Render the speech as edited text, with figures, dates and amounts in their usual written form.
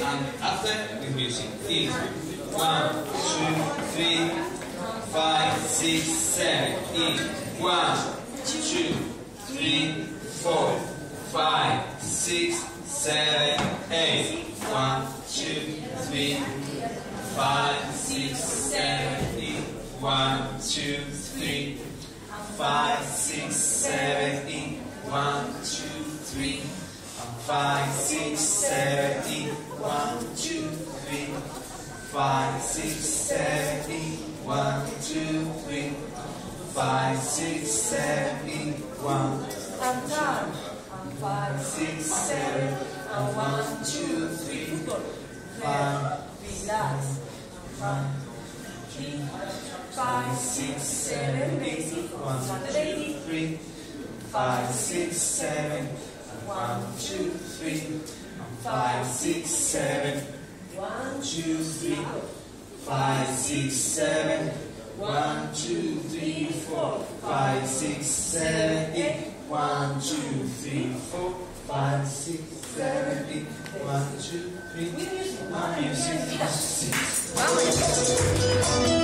and after with music is 1, 2, 3, 5, 6, 7, is 1, 2, 3, 4, 5, 6, 7, 8, 1, 2, 3, 5, 6, 7, 8, 1, 2, 3, 5, 6, 7, 8, 1, 2, 3, 5, 6, 7, 8, 1, 2, 3, 5, 6, 7, 8, 1, 2, 3, 5, 6, 7, 8, 1. And down. 5, 6, 7, 1, 2, 3, 5, relax. 1, 3, 5, 6, 7, basic. 1, 2, 3, 5, 6, 7, 1, 2, 3, 5, 6, 7, 1, 2, 3, 5, 6, 7, 1, 2, 3, 4, 5, 6, 7, 8, 1, 2, 3, 4, 5, 6, 7, 8, 1, 2, 3, 4, 5, 6, 7, 8.